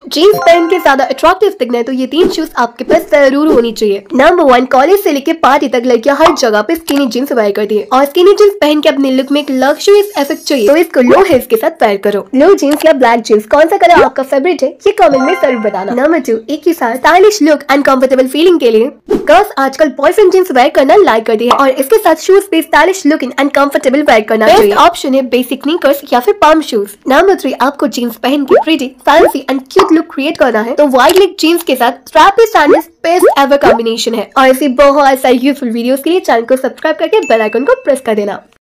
Jeans पहन के ज्यादा अट्रैक्टिव दिखना है तो ये 3 शूज आपके पास जरूर होनी चाहिए। नंबर 1, कॉलेज से लेके पार्टी तक लड़कियां हर जगह पे स्किनी जीन्स वेयर करती है और स्किनी जीन्स पहन के अपने लुक में एक लग्जरियस इफेक्ट चाहिए तो इसको लो हिल्स के साथ वेयर करो। लो जीन्स या ब्लैक जीन्स कौन सा कलर आपका फेवरेट है ये कमेंट में जरूर बताना। नंबर 2, एक ही साथ stylish look and comfortable feeling के लिए गर्ल्स आजकल बॉयफ्रेंड जीन्स वेयर करना लाइक करती है और इसके साथ शूज पे stylish looking and comfortable wear करना चाहिए। ऑप्शन है बेसिक स्नीकर्स या फिर पम्प शूज। नंबर 3, आपको जीन्स पहन के pretty, fancy and cute look create करना है तो वाइड लेग जीन्स के साथ strappy sandals best ever combination है। और ऐसी बहुत सारी यूजफुल वीडियोस के लिए चैनल को सब्सक्राइब करके बेल आइकन को प्रेस कर देना।